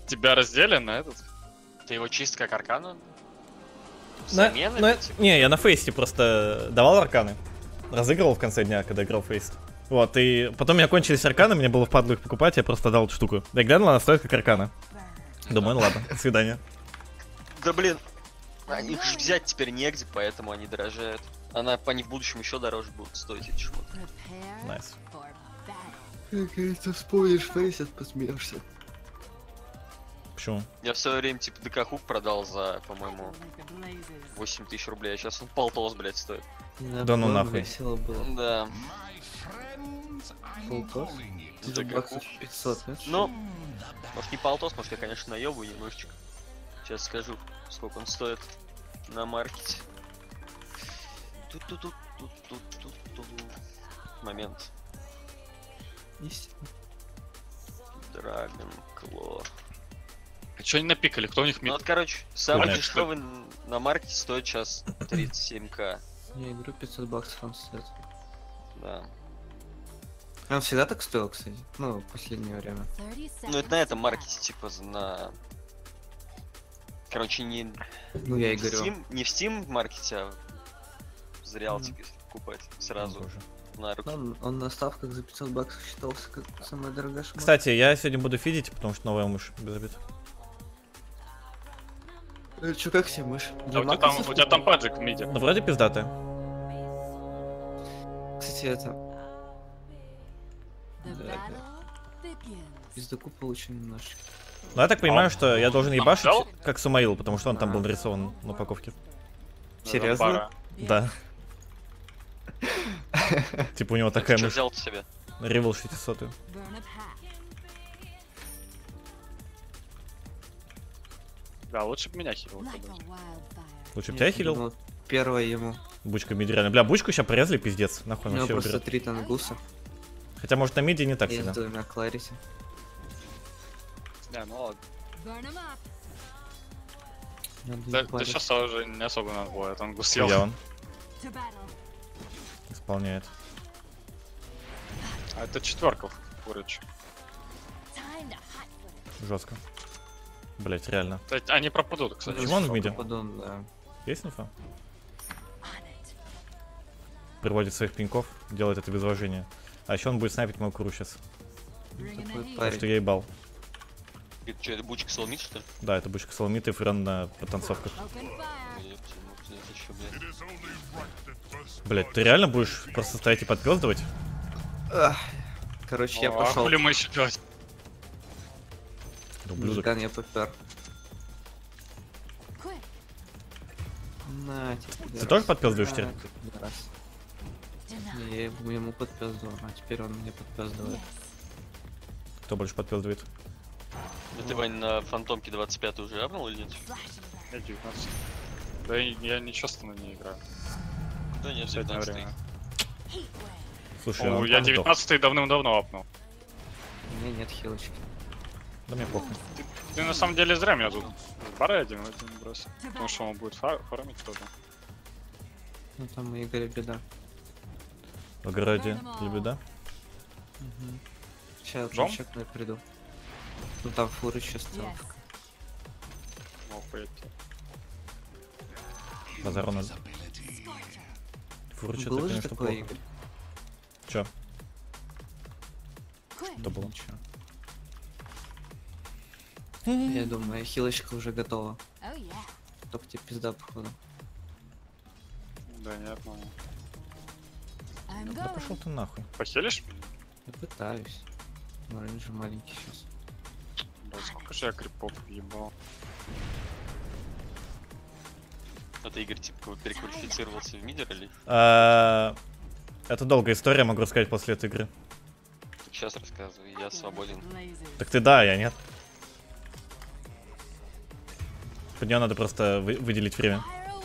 Тебя раздели на этот? Ты его чист как аркану? Не, я на фейсте просто давал арканы. Разыгрывал в конце дня, когда играл в фейст. Вот, и потом у меня кончились арканы, мне было впадло их покупать, я просто дал эту штуку. Я глянул, она стоит как аркана. Думаю, ну ладно, до свидания. Да блин, их же взять теперь негде, поэтому они дорожают. Они в будущем еще дороже будут стоить эти шмоты. Найс. Если ты вспомнишь фейс, посмеешься. Почему? Я в свое время типа ДК-хук продал за, по-моему, 8 тысяч рублей, а сейчас он полтос, блядь, стоит. Да ну нахуй. Весело было. Да. Полтос? Это ДК-хук. баксов 500, нет? Ну, может не полтос, может я, конечно, наебаю немножечко. Сейчас скажу, сколько он стоит на маркете. Тут. Момент. Истинно. Драгон Кло. А чё они напикали? Кто у них Ну мид? вот, короче, самый Понятно. дешевый на маркете стоит сейчас 37к. Я игру 500 баксов он стоит. Да. Он всегда так стоил, кстати. Ну, в последнее время. Ну это на этом маркете, типа, на... Короче, не, Ну, я и говорю. не в Steam маркете, а в Реалтике, если покупать сразу Боже. на руки. Он на ставках за 500 баксов считался как самая дорогая шмотка. Кстати, я сегодня буду фидить, потому что новая мышь без обид. Чё, как себе мышь? А у тебя там паджик в миде. Ну, вроде пиздатая. Кстати, это... Пиздаку получим немножко. Но я так понимаю, что я должен ебашить, взял? как Сумаил, потому что он там был нарисован на упаковке. Серьезно? Пара. Да. Типа у него Так такая ты что мышь. взял-то себе? Ревел 600. Да, лучше бы меня хилил. Лучше бы тебя хилил? Ну, первое ему. Бучка в миде реально. Бля, бучку сейчас порезали, пиздец. Нахуй У он него вообще просто уберет. 3 тангуса. Хотя, может, на миде не так И с сильно. 2 Кларисе. Не, ну ладно. Надо Да не парить. сейчас уже не особо надо было, это он гусел. Я он. Исполняет. А это четверка, короче. Жестко. Блять, реально. Они пропадут, кстати. Почему он в миде? Подон, да. Есть инфа? Приводит своих пинков, делает это без уважения. А еще он будет снайпить мою куру сейчас. Такой Потому что парень. я ебал. Это что, это бучка соломит, что ли? Да, это бучка соломиты и френ на потанцовках. Блять, ты реально будешь просто стоять и подпёздывать? Ах. Короче, я А пошел. хули мы еще делать? Да, ублюдок. Мужикан, я попер. На, тебе, Ты тоже подпёздываешь теперь? Не, я ему подпёздывал, а теперь он мне подпёздывает. Кто больше подпёздывает? Да ты, Вань, на Фантомке 25 уже апнул или нет? Я 19. Да я не часто на ней играю. Да нет, Последнее 19. время. Слушай, Ну, он я там сдох. 19 давным-давно апнул. У меня нет хилочки. Да мне похуй. Ты на самом деле зря меня тут с барой один бросил. Потому что он будет фармить тоже. Ну там у Игоря беда. В огороде лебеда. Сейчас Дом? чекну и приду. Ну там фур еще стоял. Мог пойти. Базару надо. Фуру что-то, Было же конечно, такое, плохо. Игорь? Чё? Что было? Ничего. Я думаю, хилочка уже готова. Только тебе пизда, походу. Да нет, ну. Да пошел ты нахуй. Похилишь? Я пытаюсь. Но рейнджер маленький сейчас. Да сколько же я крипов ебал. Это Игорь типа переквалифицировался в мидер или? Это долгая история, могу рассказать после этой игры. Так сейчас рассказывай, я свободен. Так ты да, я нет. Под нее надо просто выделить время.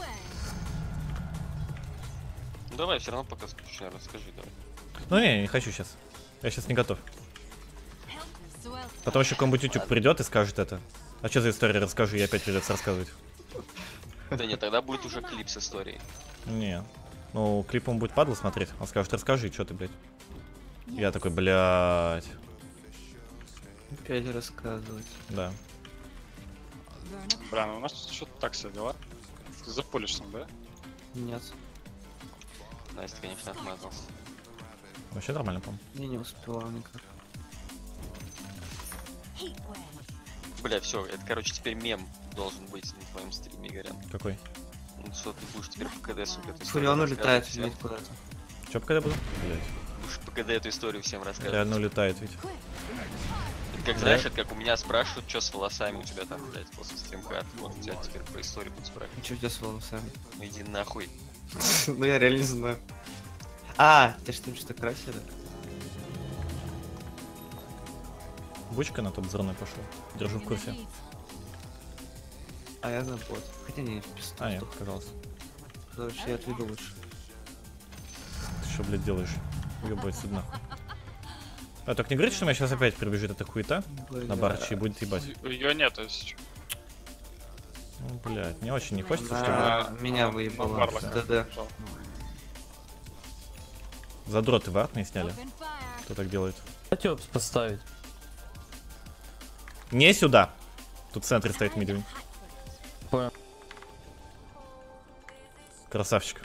Ну давай, все равно пока скучно, расскажи, давай. Ну не хочу сейчас. Я сейчас не готов. Потом еще какой-нибудь YouTube придет и скажет это. А что за история, расскажи, и опять придется рассказывать. Да нет, тогда будет уже клип с историей. Не. Ну, клип он будет падло смотреть. Он скажет, расскажи, что ты, блядь. Я такой, блядь. Опять рассказывать. Да. Бля, ну у нас тут что-то так все дела. Ты запулишь сам, да? Нет, Настя, конечно, отмазался. Вообще нормально, по-моему. я не успевал никак. Бля, все, это, короче, теперь мем должен быть на твоем стриме, Горян. Какой? Ну что ты будешь теперь по КД, сука, эту историю Фурион улетает рассказывать ведь куда-то. Чё, когда буду? Блять. Будешь по КД эту историю всем рассказывать. Реально улетает ведь. Это как, знаешь, это как у меня спрашивают, что с волосами у тебя там, блядь, после стримкат. Вот у тебя теперь про историю будут спрашивать. Что у тебя с волосами? Ну иди нахуй. Ну я реально не знаю. А, ты что, что-то красили? Бучка на топ взрывной пошел. Держу в курсе. А я знаю бот. Хотя не, без А, нет, казалось. Короче, я отведу лучше. Ты что, блядь, делаешь? Уебать сюда нахуй. А, только не говорите, что у меня сейчас опять прибежит эта хуета на барче и будет ебать. Ее нету, если чё. Ну, блядь, мне очень не хочется, чтобы Да, меня Ну, выебало. Варлок. ДД. задроты вард не сняли. Кто так делает? Хотел поставить. Не сюда. Тут в центре стоит медведь. Понял. Красавчик.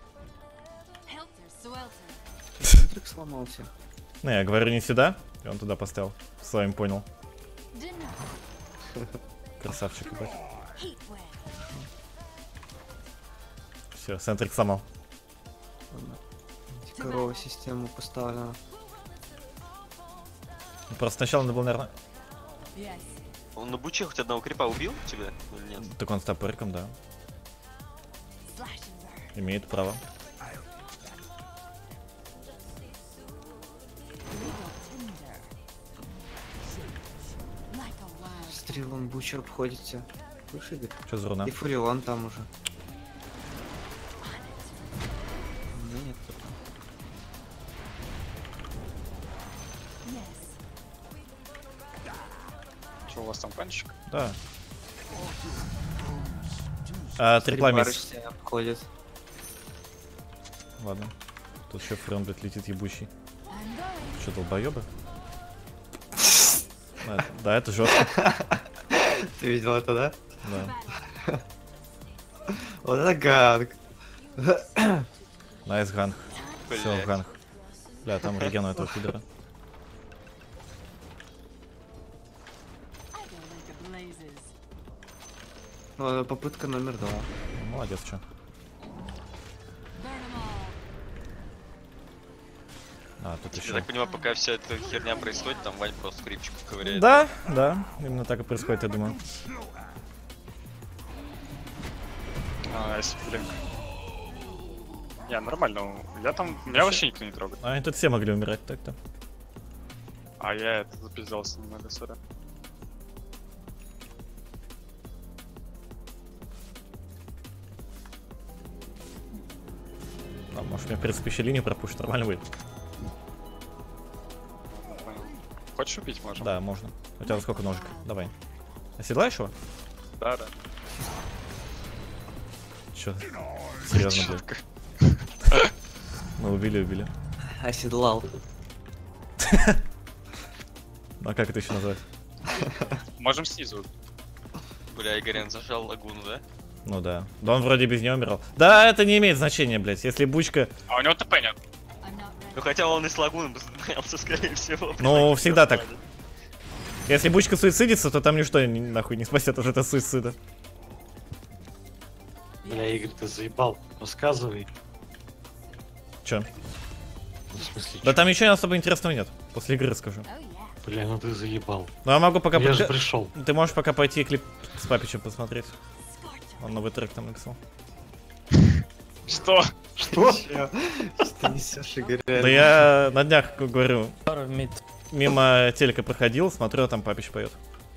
Трик сломался. Ну, я говорю не сюда, и он туда поставил. С вами понял. Красавчик, ебать. Все, центрик сломал. Ладно. Корова систему поставлена. Ну, просто сначала надо было, наверное... Он на буче хоть одного крипа убил тебя или нет? Так он с топориком, да. Имеет право. Стрелом бучер обходите. Слышь, Игорь? Что за руна? И Фурион там уже. У меня нет тут. Что у вас там панчик? Да. А, трипла мисс. Барыч обходит. Ладно. Тут еще фрон, блядь, летит ебучий. Что, долбоебы? Да, это жестко. Ты видел это, да? Да. Вот это ганг. Найс ганг. Все, Блядь. ганг. Бля, там реген у этого пидора. Ну, попытка номер 2. Молодец, чё. А, тут Я еще. так понимаю, пока вся эта херня происходит, там Вань просто крипчиков ковыряет. Да, да, именно так и происходит, я думаю. Найс, блин. Не, нормально. Я там... Меня вообще никто не трогает. А они тут все могли умирать так-то. А я это запиздался немного, сорян. А, может, меня в принципе еще линию пропушит, нормально будет. Понял. Хочешь убить, можем? Да, можно. У тебя сколько ножек? Давай. Оседлаешь его? Да, да. Чё? Серьезно, блядь. Мы убили. Оседлал. Ну а как это еще назвать? Можем снизу. Бля, Игорян зажал лагуну, да? Ну да. Да он вроде без нее умирал. Да, это не имеет значения, блядь. Если бучка... А у него ТП нет. Ну хотя он и с лагуном боялся, скорее всего. Ну, всегда так. Если бучка суицидится, то там ничто нахуй не спасет от этого суицида. Бля, Игорь, ты заебал. Рассказывай. Чё? В смысле, Да там ничего особо интересного нет. После игры расскажу. бля, ну ты заебал. Ну я могу пока... Я же пришел. Ты можешь пока пойти клип с Папичем посмотреть. Он новый трек там написал. Что? Что? Что несешь, Игорь? Да я на днях говорю, Пара мид. мимо телека проходил, смотрю, а там Папич поет.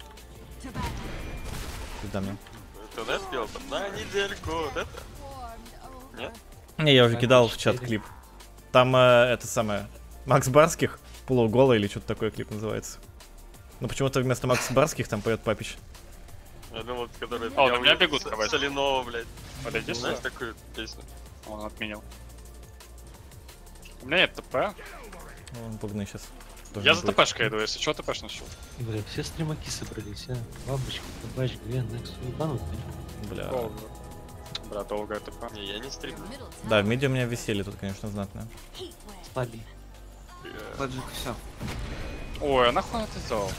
Пизда мне. Ты да спел там на недельку, вот это? Нет? Не, я уже кидал в чат клип. Там это самое... Макс Барских, полуголый или что-то такое клип называется. Но почему-то вместо Макса Барских там поет Папич. Я думал, который... О, на меня бегут, давай. Соленого, блядь. Подойди Знаешь сюда. такую песню? Он отменил. У меня нет ТП. Ну, он пугны сейчас. Должен Я за быть. ТПшкой иду, если что, ТПш нашел. Бля, все стримаки собрались, а? Бабочка, табач, Гвен, Некс, ебанутый. Бля. Долго. Бля, долгое ТП. Не, я не стримлю. Да, в миде у меня веселье тут, конечно, знатное. Слаби. Флэджик, все. Ой, а нахуй он это сделал?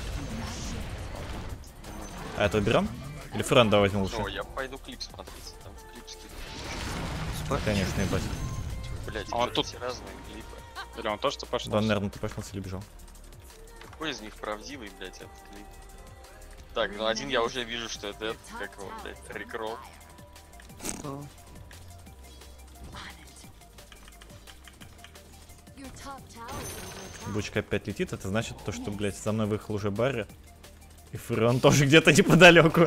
А это берем? Или Френда возьму лучше? О, я пойду клип смотреть. Там клип скидывают. Конечно, ебать. Блять, А он тут- эти разные клипы. Или он тоже ТПш? Да, он, наверное, ты пошел или бежал. Какой из них правдивый, блять, этот клип? Так, ну один я уже вижу, что это этот, как его, блять, Рикрол. Что? Бучка опять летит, это значит то, что, блядь, за мной выехал уже Барри. И Фурон тоже где-то неподалеку.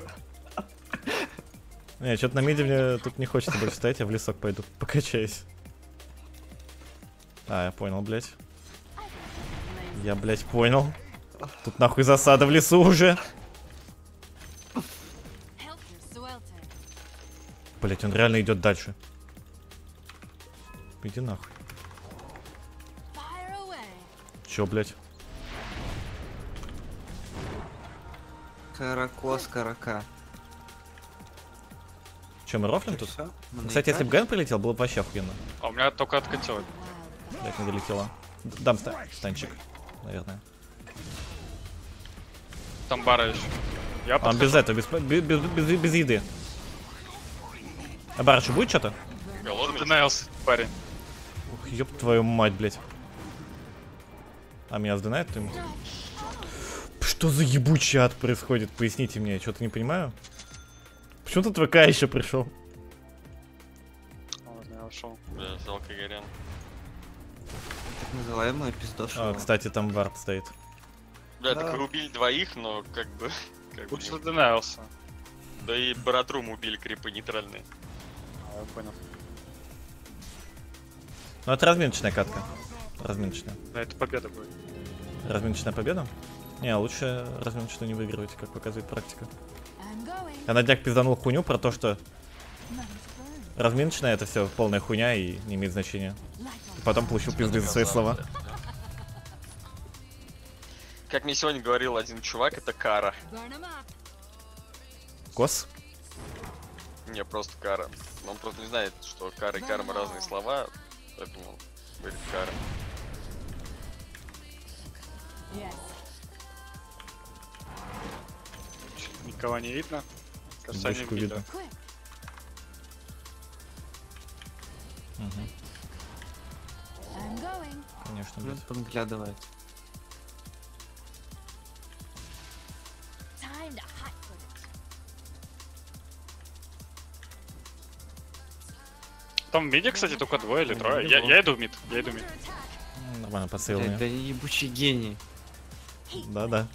Не, что-то на миде мне тут не хочется больше стоять, я в лесок пойду, покачаюсь. А, я понял, блядь. Я, блядь, понял. Тут нахуй засада в лесу уже. Блядь, он реально идет дальше. Иди нахуй. Чё, блядь? Каракос, карака. Че, мы рофлим тут? Всё? Кстати, если бы Ген прилетел, было бы вообще охуенно. А у меня только откатило. Блядь, не долетела. Дам станчик, наверное. Там бара еще. Я Он подхожу. без этого, без еды. А Барыч будет что-то? Голодный? Динайлс, парень. Ух, ёб твою мать, блядь. А меня сдынает ты ему? Что за ебучий ад происходит? Поясните мне, что-то не понимаю. Почему тут ВК еще пришел? Ладно, я ушел. Бля, жалко Горян. Так называемая пиздоша. Кстати, там вард стоит. Бля, Да. так вы убили двоих, но как бы... Лучше Динайлса. Да и Баратрум убили крипы нейтральные. А, я понял. Ну это разминочная катка. Разминочная. Да, это победа будет. Разминочная победа? Не, лучше разминочную не выигрывать, как показывает практика. Я на днях пизданул хуйню про то, что разминочная это все полная хуйня и не имеет значения. И потом получил пизды за свои слова. Как мне сегодня говорил один чувак, это Кара. Кос? Не, просто Кара. Но он просто не знает, что Кара и Карма разные слова, поэтому говорит Кара. Никого не видно. Кажется, они Бочку видно. видно. Мгм. Конечно, Ну, блядь. подглядывает. Там в миде, кстати, только двое или трое. Я иду в мид. Я иду в мид. Нормально, подсеял Блядь, меня. да ебучий гений. Да-да.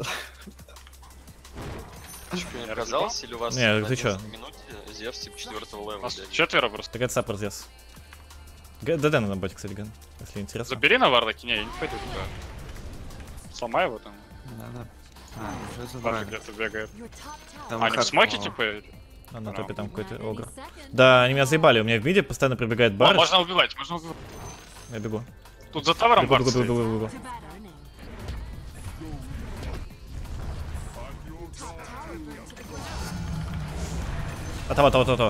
Что, не оказалось, или у вас Не, на ты чё? 11 минуте Зевс типа 4-го У левела? нас блядь? четверо просто. Так это саппорт здесь. ДД на боте, кстати, Ген. Если интересно. Забери на вардаке. Не, я не пойду туда. Сломай его там. Надо. А, уже Баффи забрали. где-то бегает. Там А, они в как- смоке, О, типа? А на топе там какой-то огр. Да, они меня заебали. У меня в миде постоянно прибегает О, Барыч. можно убивать, можно убивать. Я бегу. Тут за тавером Бегу, бар бегу, стоит. бегу, бегу, бегу. А того.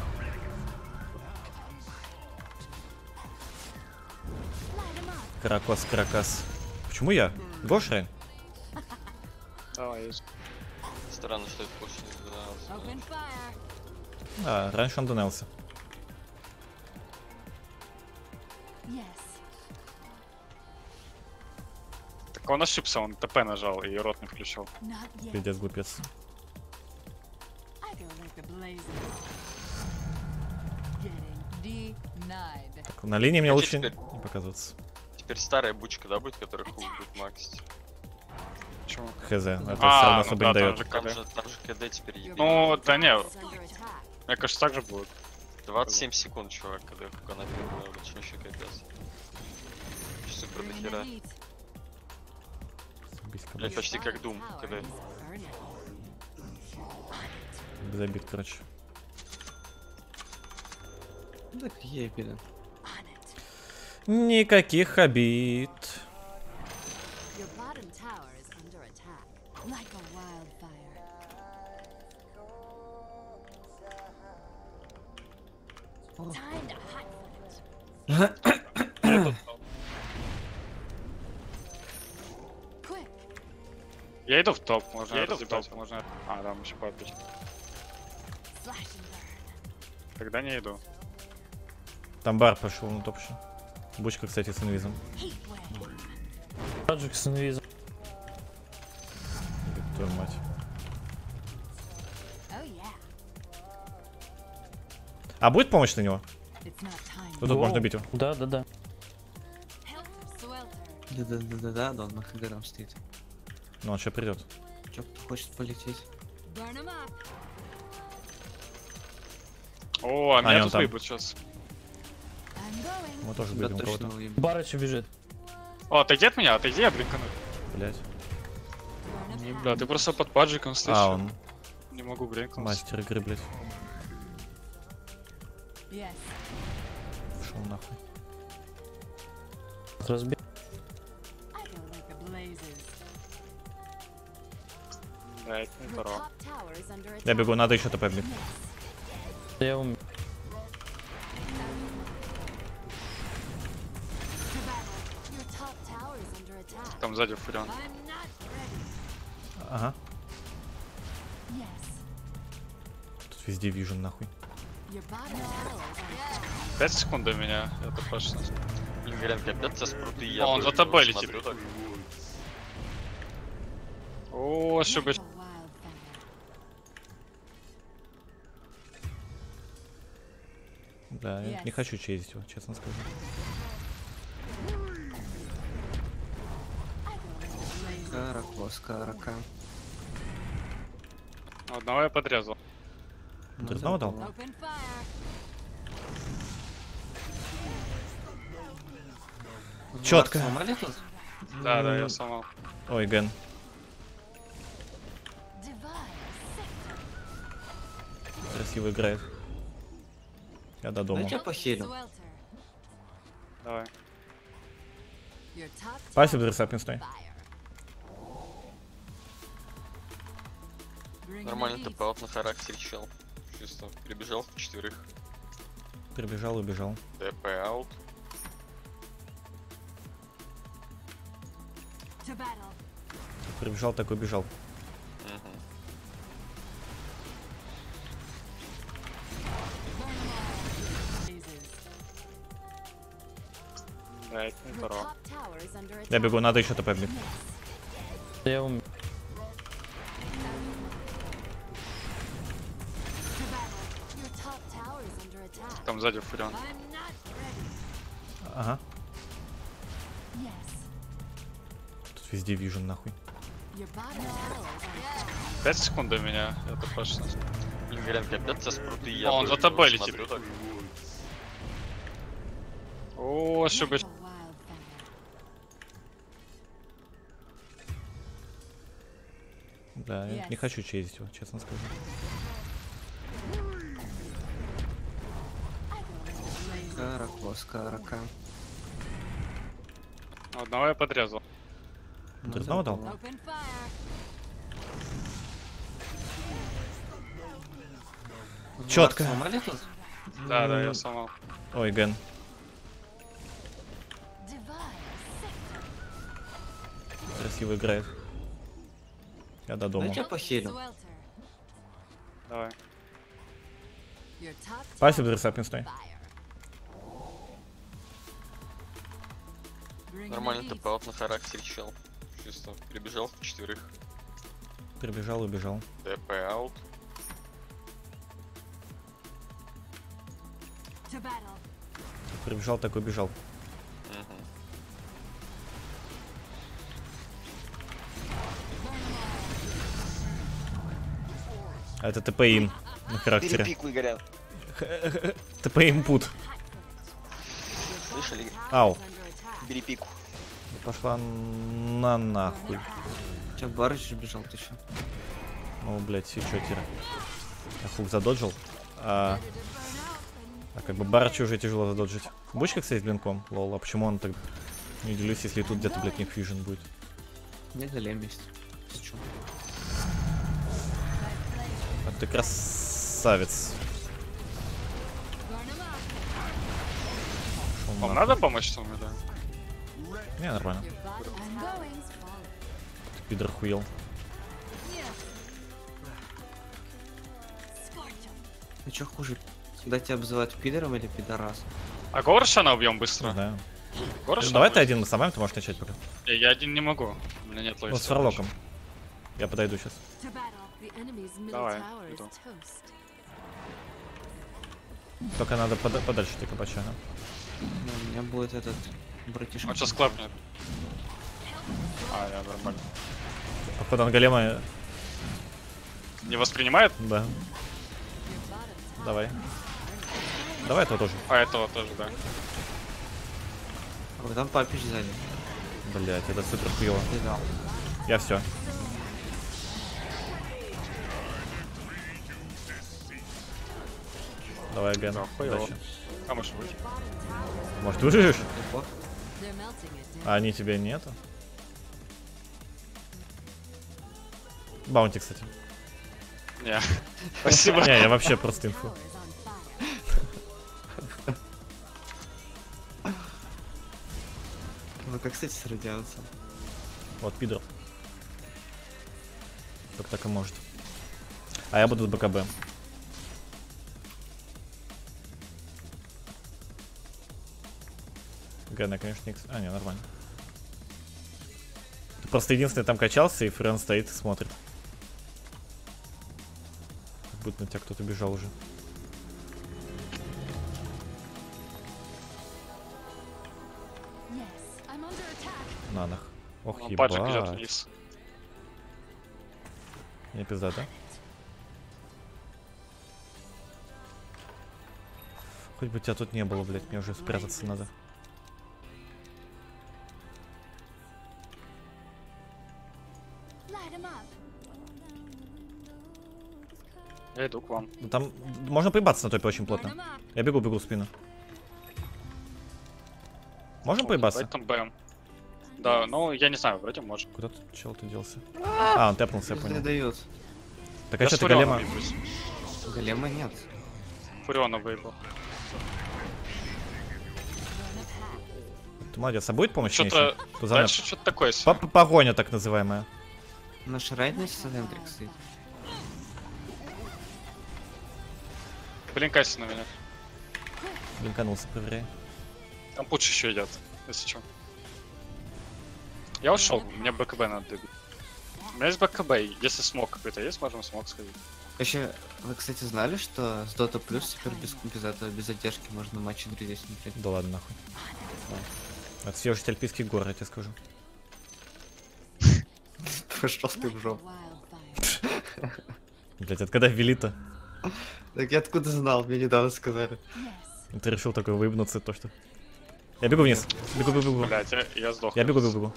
Каракас. Почему я? Гош, Рейн? Давай, есть. Странно, что это больше не знаю. А, раньше он донелся. Так он ошибся, он ТП нажал и рот не включил. Пиздец, глупец. Так, на линии мне Хочу лучше теперь- не показываться. Теперь старая бучка, да, будет, которая хуй будет максить? Почему? Хз, это все А, равно ну особо да, не там дает. же Там КД. же КД теперь ебет. Ну, да не, мне кажется, так же будет. 27 секунд, чувак, когда она первая, очень еще капец. Супер до хера. Забить, Блять, короче. почти как Doom, когда... Без обид, короче. Да какие обиды. Никаких обид. Your bottom tower is under attack. Like a wildfire. Time to hot foot. Quick. Я иду в топ, можно разъебать, можно... А, там еще попить. Slash and burn. Тогда не иду. Там бар пошел на топ еще. Бучка, кстати, с инвизом. Heat wave. Таджик с инвизом. Твою мать. Oh yeah. А будет помощь на него? It's not time. Вот тут можно бить его. Да. Helter Swelter. Да, он на хагером стоит. Ну, он сейчас придет. Чё, кто хочет полететь? Burn 'em up. О, а меня он тут там. выебут сейчас. I'm going. Мы тоже Тебя будем точно кого-то. уебут. Барыч бежит. О, отойди от меня, отойди, я блинкану. Блять. Burn 'em Не, up. бля, ты просто под паджиком стоишь. А, он Не могу блинкнуть. мастер игры, блять. Yes. Пошел нахуй. Разбил. I go like the blazes. Да, это не Your здорово. top tower is under attack. Я бегу, надо еще ТП бить. Yes. Я умер. To battle. Your top tower is under attack. Там сзади фурион. I'm not ready. Ага. Yes. Тут везде вижен нахуй. Your bottom tower is under attack. 5 секунд до меня, это точно. Блин, Горянка, опять тебя спруты, я Он бы за тобой его летит. смотрю так. О, ошибка. Like a wildfire. Да, я не Yes. хочу честь его, честно скажу. I go like the blazes. Каракос, карака. Одного я подрезал. Ты снова дал? Open fire. Чётко. Вард сломали тут? Да, да, я сломал. Ой, Ген. Divine sector. Красиво играет. Я додумал. Дайте я похилю. Swelter. Давай. Your top Спасибо tower за ресап, не стой. fire. Bring Нормально the heat. ТП вот на характере чел. Чисто прибежал в четверых. Прибежал, убежал. ТП аут. To battle. Прибежал, так убежал. Мгм. Burn 'em all. Blazes. Да, это не Your здорово. top tower is under attack. Я бегу, надо еще ТП бить. Yes. Я умер. To battle. Your top tower is under attack. Там сзади фурион. I'm not ready. Ага. Yes. Тут везде вижен нахуй. Your bottom tower is under attack. 5 секунд до меня, это точно. Блин, Горянка, опять тебя спруты, я Он бы за его тобой летит. смотрю так. О, ошибка. Like a wildfire. Да, я не Yes. хочу честь его, честно скажу. I go like the blazes. Каракос, карака. Одного я подрезал. Ты снова дал? Open fire. Чётко. Вард сломали тут? Да, да, я сломал. Ой, Ген. Divine sector. Красиво играет. Я додумал. Дайте я похилю. Swelter. Давай. Your top Спасибо tower за ресап, не is стой. fire. Bring the Нормально heat. ТП вот на характере чел. Чисто прибежал в четверых. Прибежал, убежал. ТП аут. To battle. Прибежал, так убежал. Мгм. Burn 'em all. А это ТП им на характере. Перепикуй, Горян. ТП импут. Слышали? Ау. Is under attack. Перепику. Пошла на нахуй. Че, Барыч бежал, ты чё? Ну, блять, и чё теперь? Я хук задоджил. А как бы Барыча уже тяжело задоджить. Бучка, кстати, с блинком. Лол, а почему он так... Не делюсь, если тут где-то, блядь, них фьюжн будет. Не голем есть. Ты чё? А ты красавец. Шел Вам нахуй. надо помочь там или? Не, нормально. Пидор хуел. Ну чё хуже? Когда тебя обзывают пидором или пидорасом? А Горшана убьем Не быстро. знаю. Горшана Давай ты убьем. один, мы сломаем, ты можешь начать пока. Я один не могу. У меня нет ловить. Вот с фарлоком. Я подойду сейчас. Давай, иду. Только надо подальше ты кабача. Ну, у меня будет этот братишка. Он сейчас клапнет. А, я нормально. Походу он голема. Не воспринимает? Да. Давай. Давай этого тоже. А этого тоже, да. Ой, там папич сзади. Блять, это супер хуево. Лежал. Я все. Давай, Ген. Да, хуёво. Удачи. А может быть. Может, выживешь? Легко. А они тебе нету? Баунти, кстати. Не. Спасибо. Не, я вообще просто инфу. Ну как, кстати, с радиацией? Вот, пидор. Только так и может. А я буду с БКБ. Ген, я, конечно, не... А, не, нормально. Ты просто единственный там качался, и Френ стоит и смотрит. Как будто на тебя кто-то бежал уже. На нах. Ох, Он паджик идет ебать. вниз. Не пизда, да? Хоть бы тебя тут не было, блядь, мне уже спрятаться надо. Я иду к вам. Ну, там можно поебаться на топе очень плотно. Я бегу в спину. Можем поебаться? Давай там БМ. Да, ну я не знаю, вроде может. Куда тут чел-то делся? А, он тэпнулся, я Не понял. дают. Так а Я что с ты Фурионом голема? ебусь. Голема нет. Фуриона выебал. Ты молодец, а будет помощь мне Что-то еще? Пузанет. дальше что-то такое себе. Погоня так называемая. Наш райдер с центрик стоит. Блин, кайся на меня. Блинканулся, проверяй. Там пуч еще идет, если что. Я ушел, мне БКБ надо добить. У меня есть БКБ, если смог какой-то есть, можем смог сходить. Вообще, вы, кстати, знали, что с Dota Plus теперь без задержки можно матчи друзей смотреть? Да ладно, нахуй. Это все уже альпийские горы, я тебе скажу. Пошел ты в жопу. Блять, это когда ввели-то? Так я откуда знал? Мне недавно сказали. Ты решил такой выебнуться, то что... Я бегу вниз. Бегу. Блять, я сдох. Я бегу. Блять.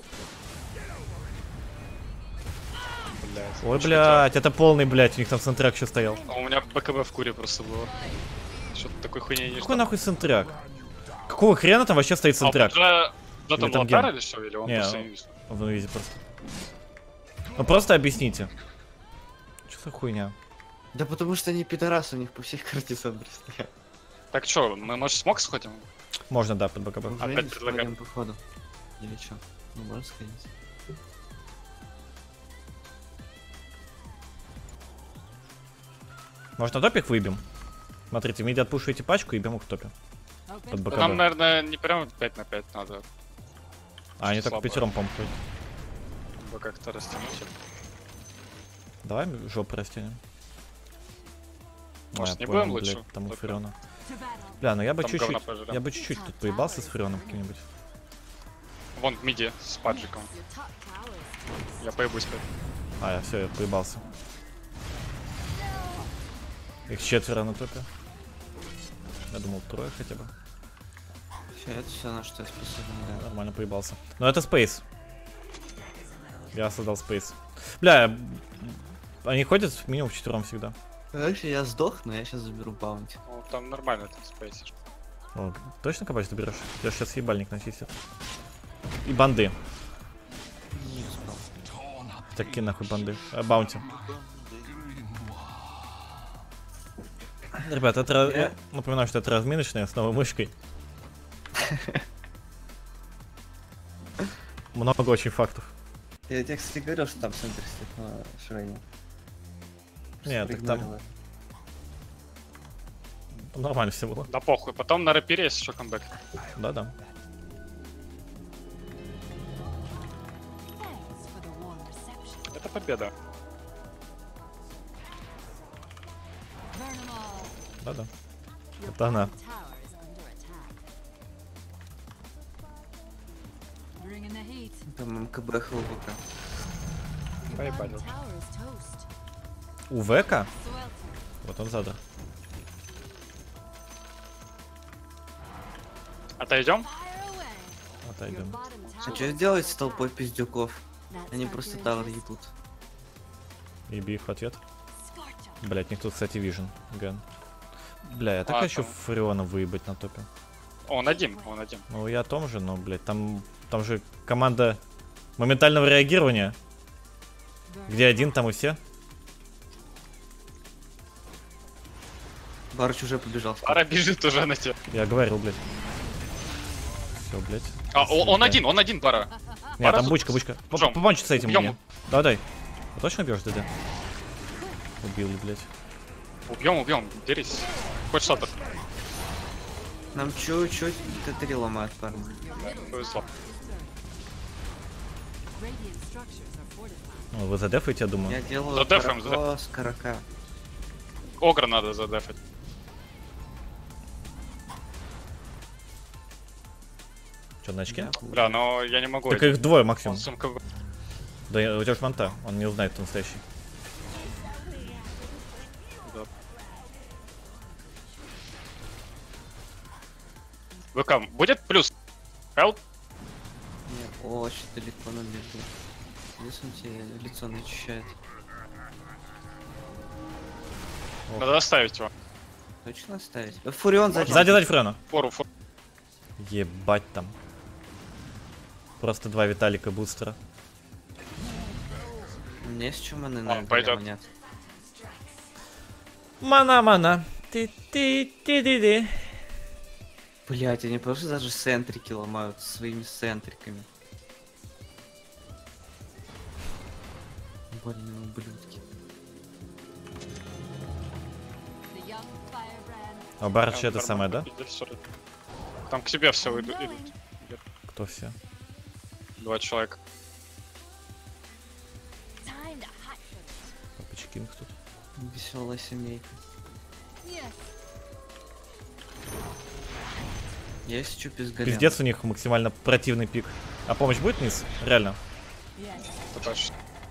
Ой, блять, это полный, блять, у них там сентряк еще стоял. А у меня БКБ в куре просто было. Что-то такой хуйни не Какой нахуй сентряк? Какого хрена там вообще стоит сентряк? Да Или там там лотар ген? или что? Или он Не, просто инвиз? В инвизе просто. Ну просто объясните. Что за хуйня? Да потому что они пидорасы, у них по всей карте центре стоят. Так что, мы может смог сходим? Можно, да, под БКБ. Уже Опять не предлагаю. сходим, походу. Или чё? Ну, можно сходить. Может на топе их выбьем? Смотрите, миди отпушиваете пачку и бьем их в топе. Под БКБ. Нам, наверное, не прям 5 на 5 надо. А, они так слабо. пятером, по-моему, ходят. Бы как-то растянуть. Давай жопу растянем. Может, А, не я понял, будем лучше? блядь, Там у Только. Фреона. Бля, ну я бы Там чуть-чуть... говна пожрем. Я бы чуть-чуть тут поебался с Фреоном каким-нибудь. Вон в миде с паджиком. Я поебусь опять. А, я все, я поебался. Их 4 на топе. Я думал, 3 хотя бы. Всё, это все на что я способен, да. Нормально поебался. Но это спейс. Я создал спейс. Бля, они ходят минимум 4 всегда. Короче, я сдох, но я сейчас заберу баунти. Ну, там нормально ты спейсишь. О, точно кабач доберешь? Я сейчас ебальник начистит. И банды. Не успею. Такие нахуй банды. Баунти. Ребята, я напоминаю, что это разминочная с новой мышкой. Много очень фактов. Я тебе, кстати, говорил, что там центр стоит на шрайне. Нет, так там нормально все было. Да похуй. Потом на рэпере есть еще камбэк. Да-да. Thanks for the warm reception. Это победа. Burn 'em all. Да-да. Your Это она. bottom tower is under attack. Bringing the heat. Там МКБ хлопока. Your Поебать. bottom tower is toast. У ВК? Swelter. Вот он задр. Отойдем? Fire away. Your Отойдем. bottom А tower что is сделать с toast. толпой пиздюков? That's Они not просто your тавр interest. ебут. И би их в ответ. Scorch 'em. Блять, них тут, кстати, вижен. Ген. Бля, я так Ладно. хочу Фреона выебать на топе. Он один, он один. Ну, я о том же, но, блять, там же команда моментального реагирования. Burn Где один, там и все. Барыч уже побежал. Пара бежит уже на тебя. Я говорил, блять. Все, блять. А, он один, пара. Нет, Пора там тут бучка. жжём. Помочь с этим Убьём. мне. Давай. Вы точно бьешь, ДД? Убил, блять. Убьем, дерись. Хоть что-то. Нам чуть-чуть Т3 ломают, парни. Повезло. Radiant structures are fortified. Ну, вы задефаете, я думаю. Я делаю Задефаем, карако с карака. Огра надо задефать. Че, на очке? Бля, но я не могу. Так этим. их двое Он максимум. с МКБ. Да у тебя ж манта, он не узнает, кто настоящий. Да. ВК, будет плюс? Хелп? Нет, очень далеко на беду. Здесь он тебе лицо начищает. Надо оставить его. Точно оставить? Фурион сзади. Сзади Френа. Фору. Ебать там. Просто два Виталика бустера. У меня есть чем маны на пойдёт. голема нет. Мана. Ты. Блять, они просто даже центрики ломают своими центриками. Больные ублюдки. The young firebrand. А Барч это самое, да? Там к себе все идут. Кто все? 2 человека. Time to hot foot. Папочкинг тут. Веселая семейка. Yes. Я сейчас без голема. Пиздец, у них максимально противный пик. А помощь будет вниз? Реально? Yes. Это точно.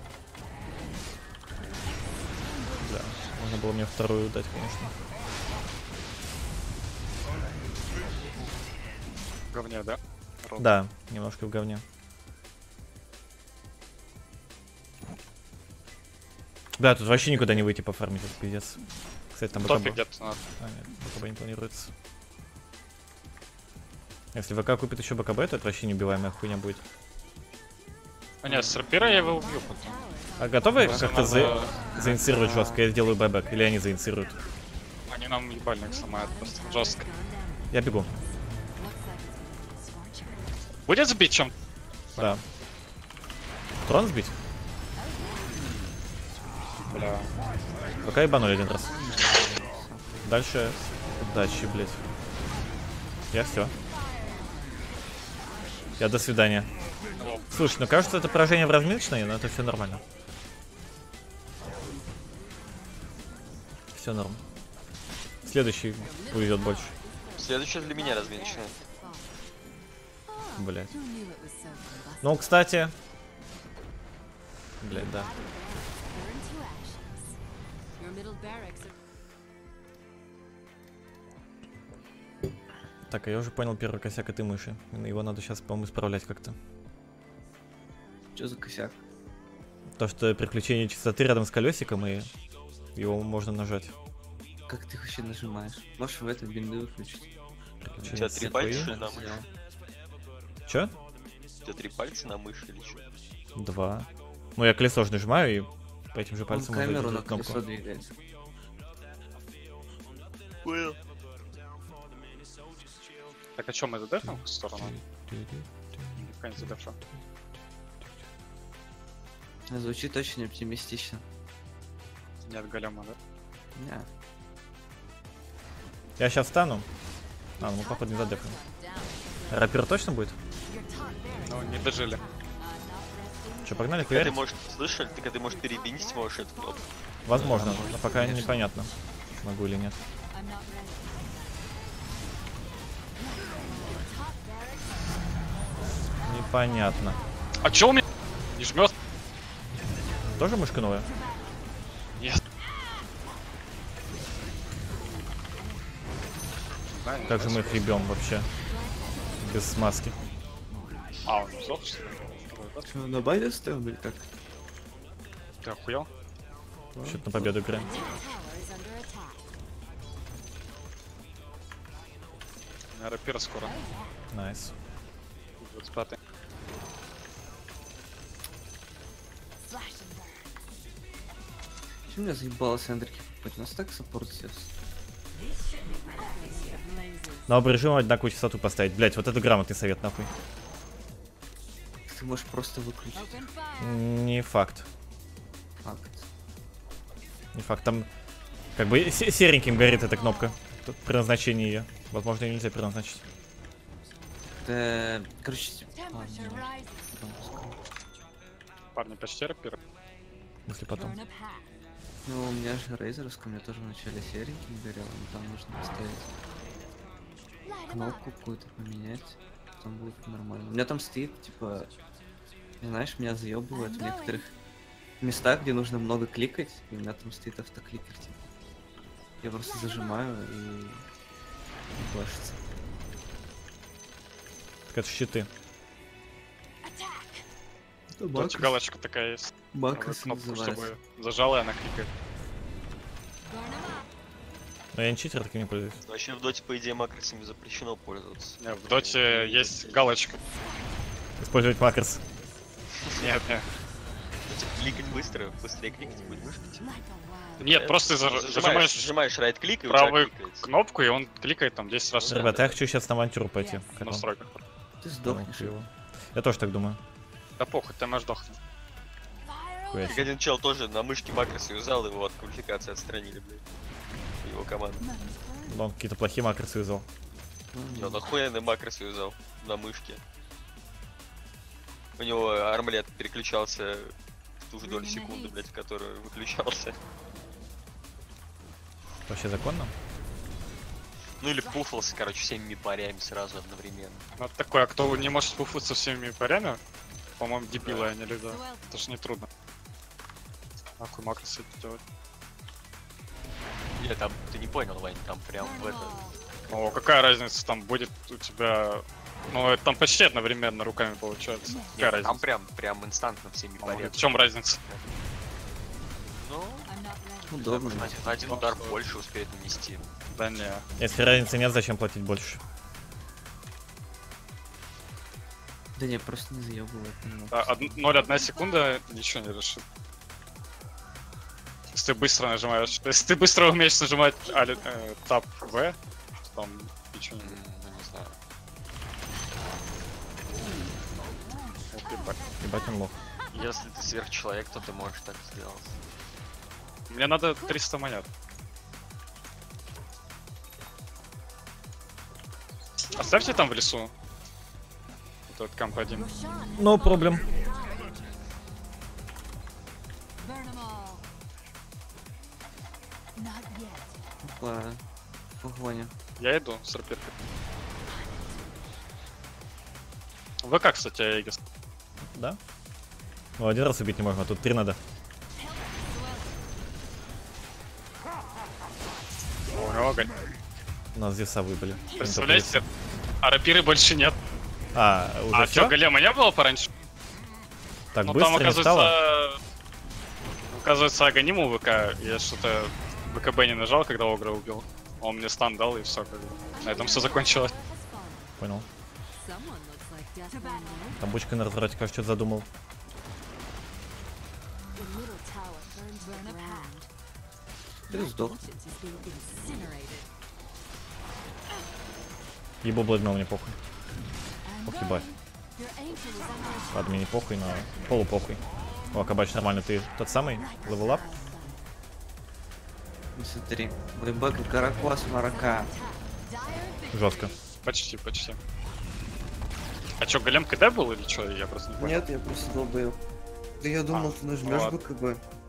Да. Можно было мне вторую дать, конечно. В говне, да? Да, немножко в говне. Да, тут вообще никуда не выйти пофармить, это пиздец. Кстати, там В топе БКБ. где-то надо. А, нет, БКБ не планируется. Если ВК купит еще БКБ, то это вообще неубиваемая хуйня будет. А нет, с рэпера я его убью потом. А готовы Просто как-то надо- заинициировать жестко? Я сделаю бэбэк, или они заинициируют? Они нам ебальник сломают просто жестко. Я бегу. Looks like it's gonna be scorching. Будет сбить чем? Да. Трон сбить? Бля. ВК ебанули один раз. Дальше удачи, блять. Я все. Я до свидания. Слушай, ну кажется, это поражение в разминочной, но это все нормально. Все норм. Следующий повезет больше. Следующее для меня разминочное. Блять. Who knew it was so combustible? Ну, кстати. Блять, да. Burn to ashes. Your middle barracks are Так, а я уже понял первый косяк этой мыши. Его надо сейчас, по-моему, исправлять как-то. Что за косяк? То, что приключение частоты рядом с колесиком, и его можно нажать. Как ты вообще нажимаешь? Можешь в это бинды выключить? У тебя 3 Приключение пальца частоты. на мыши? Чё? У тебя 3 пальца на мыши или что? 2. Ну, я колесо же нажимаю, и по этим же Он пальцем можно камеру на держать кнопку. колесо двигает. Так, а чё, мы задефим в сторону? Никто не задефил. Звучит очень оптимистично. Нет голема, да? Не. Я сейчас встану. А, ну мы, походу, не задефим. Рапир точно будет? Ну, не дожили. Че, погнали, Когда ты хуярить? можешь, слышишь, ты когда можешь перебинить, можешь эту кнопку. Возможно, но пока непонятно, могу или нет. I'm not ready. Непонятно. А чё у меня не жмет? Тоже мышка новая? Нет. Как же мы их ебем вообще? Без смазки. А, он сдох, что ли? Что, на базе стоял или как? Ты охуел? Что-то на победу играем. Tower is under attack. У меня рапира скоро. Найс. 25-й. Slash and burn. Почему меня заебало с Эндрики покупать? У нас так саппорт сейчас. На оба режима одинаковую частоту поставить. Блять, вот это грамотный совет, нахуй. Ты можешь просто выключить. Open fire. Не факт. Факт. Не факт. Там как бы сереньким горит эта кнопка. Тут при назначении ее. Возможно, ее нельзя переназначить. Да, короче, Temperature rising. потом пускай. Парни, почти рапира. Если потом. Burn up hat. Ну, у меня же Рейзеровская, у меня тоже в начале сереньким горел, но там нужно поставить Light 'em up. кнопку какую-то поменять, потом будет нормально. У меня там стоит, типа, знаешь, меня заебывает в некоторых местах, где нужно много кликать, и у меня там стоит автокликер, типа. Я просто зажимаю и башится. Так это щиты. Attack. Это Тут галочка такая есть. Бакас Кнопку, называется. чтобы зажала, и она кликает. Burn 'em up. Но я не читер, так и не пользуюсь. Вообще в доте, по идее, макросами запрещено пользоваться. Не, в доте есть галочка. Использовать макрос. Нет, нет. Типа, кликать быстро, быстрее кликать будет мышка. Типа. Like a wild. Нет, просто ты зажимаешь Зажимаешь right клик и у правую тебя кликается. кнопку, и он кликает там 10 раз Ребята, я хочу сейчас на авантюру пойти. в Как вам? настройках. Ты Понял, сдохнешь. хуёво. Я тоже так думаю. Да похуй, ты можешь дохнуть. Fire Хуя away. Как один чел тоже на мышке макросы юзал, его от квалификации отстранили, блядь. Его команда. Но он какие-то плохие макросы вызвал. И он охуенный макросы юзал на мышке. У него армлет переключался в ту же долю секунды, блядь, в которую выключался. Вообще законно? Ну или пуфался, короче, всеми парями сразу одновременно. Ну, это такое, а кто не может пуфаться всеми парями, по-моему, дебилы Да. они люди. Swell. Это ж не трудно. Нахуй макросы это делать. Или там, ты не понял, Вань, там прям в Burn 'em это... all. О, какая разница там будет у тебя... Ну, это там почти одновременно руками получается. Какая Нет, там разница? прям инстантно всеми парями. В чем разница? Ну, I'm not ready. Удобно. на один удар больше успеет нанести. Да не. Если разницы нет, зачем платить больше? Да не, просто не заебывает. 0,1 секунда ничего не решит. Если ты быстро нажимаешь... Если ты быстро умеешь нажимать Tab V, то там ничего не будет. Ну, не знаю. Ох, ебать. Ебать он лох. Если ты сверхчеловек, то ты можешь так сделать. Мне надо 300 монет. Оставьте там в лесу. Вот этот камп 1. Roshan. No problem. Burn 'em all. Not yet. По погоне. Я иду с рапиркой. ВК, кстати, Аегис. Да? Ну, один раз убить не можно, а тут 3 надо. О, у него огонь. У нас Зевса выбыли. Представляете, а рапиры больше нет. А, уже А все? что, голема не было пораньше? Так Ну быстро там, не стало? оказывается, агониму ВК. Я что-то ВКБ не нажал, когда Огра убил. Он мне стан дал, и все, как бы. На этом все закончилось. Has fallen. Понял. Someone looks like death. Там бучка на развороте, кажется, что-то задумал. tower burned to the ground. Ты сдох. Conscience is being incinerated. Ебу Блэдмил, мне похуй. And Ох, ебать. your ankle is under attack. Ладно, мне не похуй, но полупохуй. О, Кабач, нормально, ты тот самый? Левел ап? Ну, смотри. Вайбэк и Каракос Марака. Жестко. Почти, почти. А чё, голем КД был или чё? Я просто не понял. Нет, я просто долбоёб. Да я думал, ты нажмешь ладно. БКБ.